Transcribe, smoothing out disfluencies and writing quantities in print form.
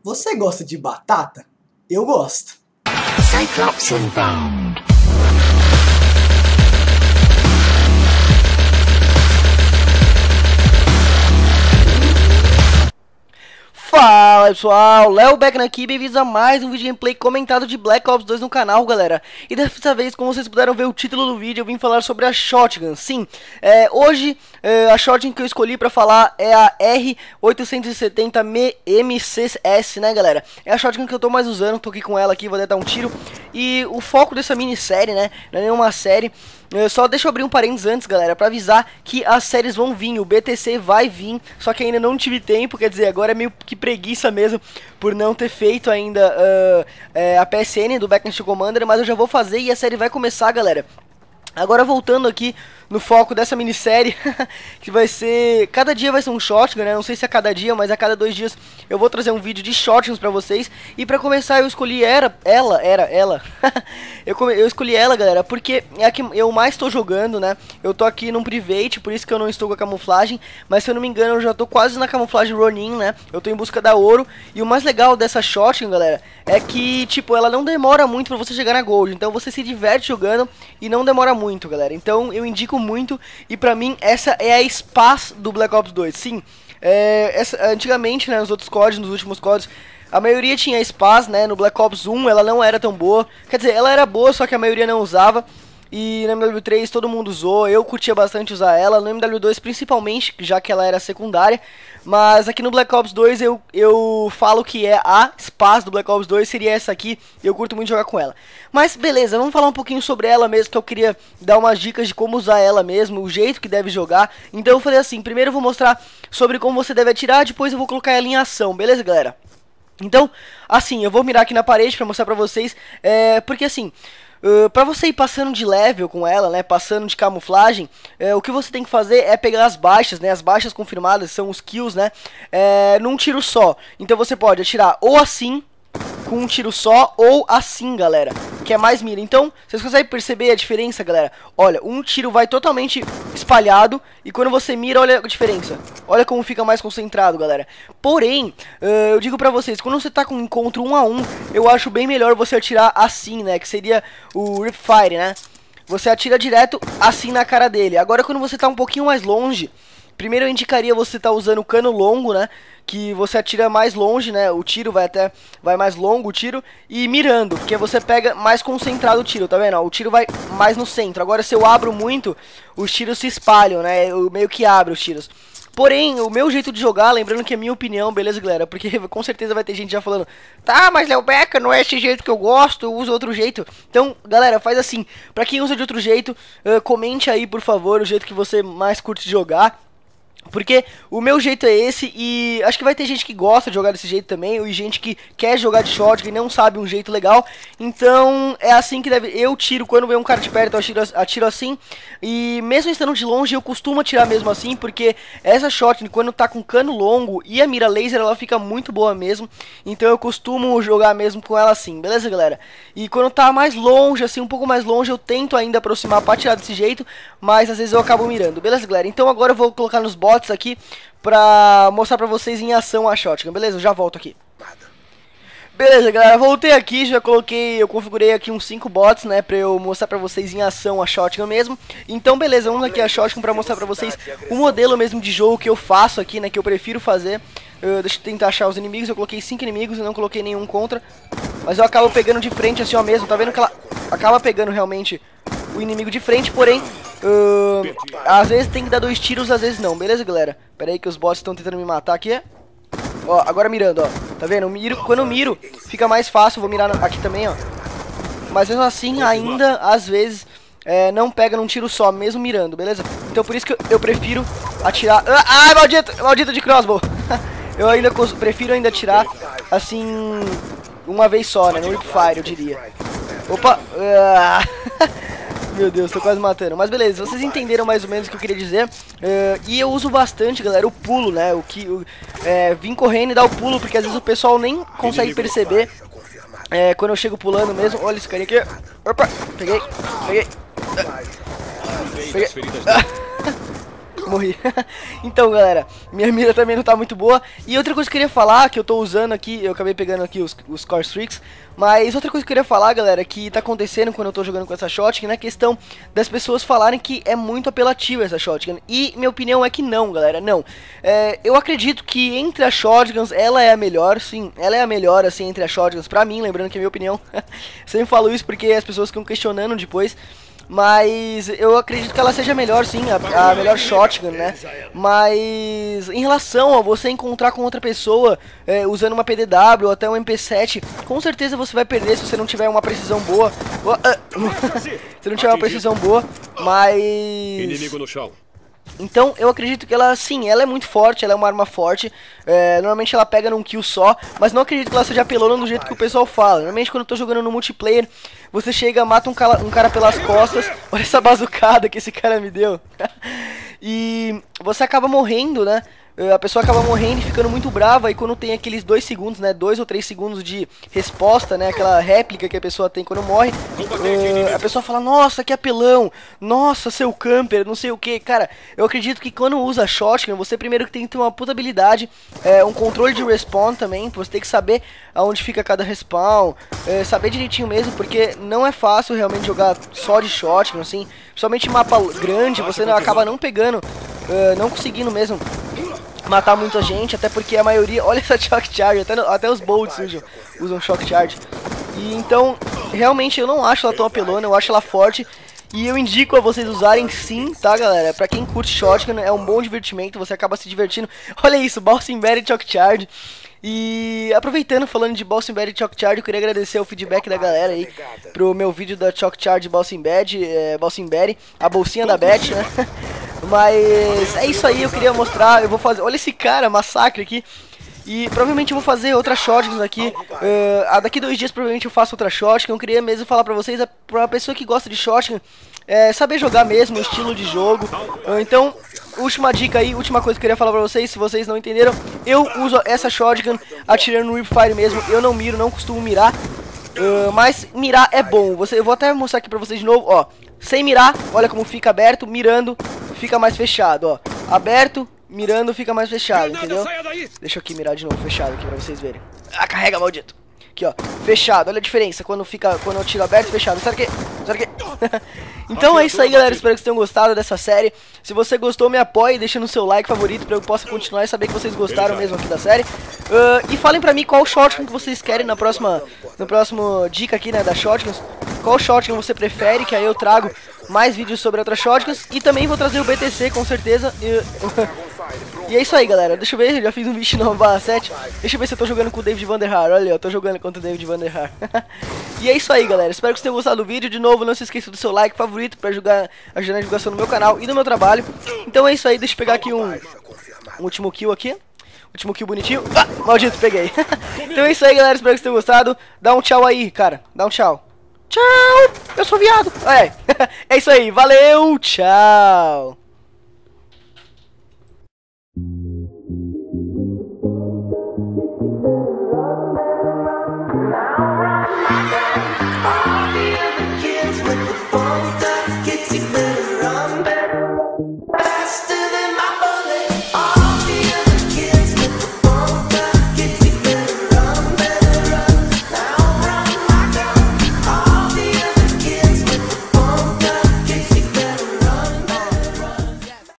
Você gosta de batata? Eu gosto. Cyclops inbound. Fala pessoal, Léo Beckner aqui, bem-vindos a mais um vídeo gameplay comentado de Black Ops 2 no canal, galera. E dessa vez, como vocês puderam ver o título do vídeo, eu vim falar sobre a Shotgun. Sim, hoje a Shotgun que eu escolhi pra falar é a R870MCS, né galera? É a Shotgun que eu tô mais usando, tô aqui com ela aqui, vou dar um tiro. E o foco dessa minissérie, né, não é nenhuma série. Só deixa eu abrir um parênteses antes, galera, pra avisar que as séries vão vir, o BTC vai vir, só que ainda não tive tempo, quer dizer, agora é meio que preguiça mesmo, por não ter feito ainda a PSN do Backnet Commander, mas eu já vou fazer e a série vai começar, galera. Agora voltando aqui no foco dessa minissérie, que vai ser... Cada dia vai ser um shotgun, né? Não sei se é cada dia, mas a cada 2 dias eu vou trazer um vídeo de shotguns pra vocês. E pra começar eu escolhi ela. eu escolhi ela, galera, porque é a que eu mais tô jogando, né? Eu tô aqui num private, por isso que eu não estou com a camuflagem. Mas se eu não me engano eu já tô quase na camuflagem Ronin, né? Eu tô em busca da ouro. E o mais legal dessa shotgun, galera, é que, tipo, ela não demora muito pra você chegar na gold. Então você se diverte jogando e não demora muito, galera. Então eu indico muito, e pra mim essa é a Spaz do Black Ops 2. Sim, antigamente, né, nos outros códigos, nos últimos códigos, a maioria tinha a Spaz, né, no Black Ops 1 ela não era tão boa, quer dizer, ela era boa, só que a maioria não usava. E no MW3 todo mundo usou, eu curtia bastante usar ela, no MW2 principalmente, já que ela era secundária. Mas aqui no Black Ops 2 eu falo que é a Spaz do Black Ops 2, seria essa aqui, e eu curto muito jogar com ela. Mas beleza, vamos falar um pouquinho sobre ela mesmo, que eu queria dar umas dicas de como usar ela mesmo, o jeito que deve jogar. Então eu falei assim, primeiro eu vou mostrar sobre como você deve atirar, depois eu vou colocar ela em ação, beleza galera? Então, assim, eu vou mirar aqui na parede pra mostrar pra vocês, porque assim... pra você ir passando de level com ela, né, passando de camuflagem, o que você tem que fazer é pegar as baixas, né, as baixas confirmadas são os kills, né, num tiro só. Então você pode atirar ou assim, com um tiro só, ou assim, galera, que é mais mira. Então, vocês conseguem perceber a diferença, galera? Olha, um tiro vai totalmente espalhado, e quando você mira, olha a diferença. Olha como fica mais concentrado, galera. Porém, eu digo pra vocês, quando você tá com um encontro 1 a 1, eu acho bem melhor você atirar assim, né, que seria o Ripfire, né? Você atira direto assim na cara dele. Agora, quando você tá um pouquinho mais longe, primeiro eu indicaria você tá usando o cano longo, né? Que você atira mais longe, né? O tiro vai mais longo, o tiro. E mirando, porque você pega mais concentrado o tiro, tá vendo? O tiro vai mais no centro. Agora, se eu abro muito, os tiros se espalham, né? Eu meio que abro os tiros. Porém, o meu jeito de jogar, lembrando que é minha opinião, beleza, galera? Porque com certeza vai ter gente já falando, tá, mas Léo Becker, não é esse jeito que eu gosto, eu uso outro jeito. Então, galera, faz assim, pra quem usa de outro jeito, comente aí, por favor, o jeito que você mais curte jogar. Porque o meu jeito é esse, e acho que vai ter gente que gosta de jogar desse jeito também, e gente que quer jogar de shotgun e não sabe um jeito legal. Então é assim que deve... Eu tiro, quando vem um cara de perto, eu atiro assim. E mesmo estando de longe, eu costumo atirar mesmo assim, porque essa shotgun, quando tá com cano longo e a mira laser, ela fica muito boa mesmo. Então eu costumo jogar mesmo com ela assim, beleza galera? E quando tá mais longe, assim, um pouco mais longe, eu tento ainda aproximar pra atirar desse jeito, mas às vezes eu acabo mirando, beleza galera? Então agora eu vou colocar nos bots aqui pra mostrar pra vocês em ação a shotgun, beleza? Eu já volto aqui. Beleza, galera, voltei aqui, eu configurei aqui uns 5 bots, né, pra eu mostrar pra vocês em ação a shotgun mesmo. Então, beleza, vamos aqui a shotgun pra mostrar pra vocês o modelo mesmo de jogo que eu faço aqui, né, que eu prefiro fazer. Deixa eu tentar achar os inimigos, eu coloquei 5 inimigos e não coloquei nenhum contra. Mas eu acabo pegando de frente assim ó mesmo, tá vendo que ela acaba pegando realmente o inimigo de frente, porém... às vezes tem que dar 2 tiros, às vezes não, beleza galera? Pera aí que os bots estão tentando me matar aqui. Ó, agora mirando, ó. Tá vendo? Quando eu miro, fica mais fácil. Vou mirar aqui também, ó. Mas mesmo assim, ainda, às vezes, não pega num tiro só, mesmo mirando, beleza? Então por isso que eu prefiro atirar... Ai, maldito de crossbow! Eu ainda prefiro ainda atirar, assim, uma vez só, né? No Ripfire, eu diria. Opa! Meu Deus, tô quase matando. Mas beleza, vocês entenderam mais ou menos o que eu queria dizer. E eu uso bastante, galera, o pulo, né? Vim correndo e dar o pulo, porque às vezes o pessoal nem consegue perceber. Quando eu chego pulando mesmo. Olha esse carinha aqui. Opa, peguei. Morri. Então, galera, minha mira também não tá muito boa. E outra coisa que eu queria falar, que eu tô usando aqui, eu acabei pegando aqui os Core Streaks. Mas outra coisa que eu queria falar, galera, que tá acontecendo quando eu tô jogando com essa shotgun, é a questão das pessoas falarem que é muito apelativa essa shotgun. E minha opinião é que não, galera, não. Eu acredito que entre as shotguns, ela é a melhor, sim. Ela é a melhor, assim, entre as shotguns, pra mim, lembrando que é minha opinião. Sempre falo isso porque as pessoas ficam questionando depois. Mas eu acredito que ela seja melhor, sim, a melhor shotgun, né? Mas em relação a você encontrar com outra pessoa usando uma PDW ou até um MP7, com certeza você vai perder se você não tiver uma precisão boa. Se não tiver uma precisão boa, mas... Inimigo no chão. Então eu acredito que ela, sim, ela é muito forte, ela é uma arma forte. Normalmente ela pega num kill só, mas não acredito que ela seja apelona do jeito que o pessoal fala. Normalmente quando eu tô jogando no multiplayer, você chega, mata um cara pelas costas. Olha essa bazucada que esse cara me deu. E você acaba morrendo, né? A pessoa acaba morrendo e ficando muito brava. E quando tem aqueles 2 segundos, né, 2 ou 3 segundos de resposta, né, aquela réplica que a pessoa tem quando morre, a pessoa fala, nossa, que apelão, nossa, seu camper, não sei o que. Cara, eu acredito que quando usa shotgun, você primeiro que tem que ter uma puta habilidade, um controle de respawn também. Você tem que saber aonde fica cada respawn, saber direitinho mesmo, porque não é fácil realmente jogar só de shotgun, assim. Principalmente em mapa grande, você acaba não pegando, não conseguindo mesmo matar muita gente, até porque a maioria... Olha essa Shock Charge, até os Bolts usam Shock Charge. E então, realmente eu não acho ela tão apelona, eu acho ela forte. E eu indico a vocês usarem sim, tá, galera? Pra quem curte shotgun, é um bom divertimento, você acaba se divertindo. Olha isso, Balsam Berry Shock Charge. E aproveitando, falando de Balsam Berry Shock Charge, eu queria agradecer o feedback da galera aí pro meu vídeo da Shock Charge Balsam Berry, a bolsinha da Beth, né? Mas é isso aí, eu queria mostrar, eu vou fazer... Olha esse cara, massacre aqui. E provavelmente eu vou fazer outras shotguns aqui. Daqui 2 dias provavelmente eu faço outra shotgun. Eu queria mesmo falar pra vocês, pra pessoa que gosta de shotgun, saber jogar mesmo, o estilo de jogo. Então, última dica aí, última coisa que eu queria falar pra vocês, se vocês não entenderam, eu uso essa shotgun atirando no Ripfire mesmo. Eu não miro, não costumo mirar, mas mirar é bom. Eu vou até mostrar aqui pra vocês de novo, ó. Sem mirar, olha como fica aberto, mirando, fica mais fechado, ó. Aberto, mirando, fica mais fechado, entendeu? Deixa eu aqui mirar de novo, fechado aqui pra vocês verem. Ah, carrega, maldito. Aqui, ó, fechado, olha a diferença quando eu tiro aberto e fechado. Sai daqui, sai daqui. Então é isso aí, galera, espero que vocês tenham gostado dessa série. Se você gostou, me apoie, deixa no seu like favorito pra eu possa continuar e saber que vocês gostaram mesmo aqui da série. E falem pra mim qual shotgun que vocês querem no próximo dica aqui, né, das shotguns. Qual shotgun você prefere, que aí eu trago mais vídeos sobre outras shotguns. E também vou trazer o BTC, com certeza. E é isso aí, galera. Deixa eu ver, já fiz um 29/7. Deixa eu ver se eu tô jogando com o David Vanderhaar. Olha, eu tô jogando contra o David Vanderhaar. E é isso aí, galera. Espero que vocês tenham gostado do vídeo. De novo, não se esqueça do seu like favorito pra ajudar na divulgação do meu canal e do meu trabalho. Então é isso aí, deixa eu pegar aqui um último kill aqui. Último kill bonitinho. Ah, maldito, peguei. Então é isso aí, galera. Espero que vocês tenham gostado. Dá um tchau aí, cara. Dá um tchau. Tchau! Eu sou viado. É isso aí. Valeu, tchau.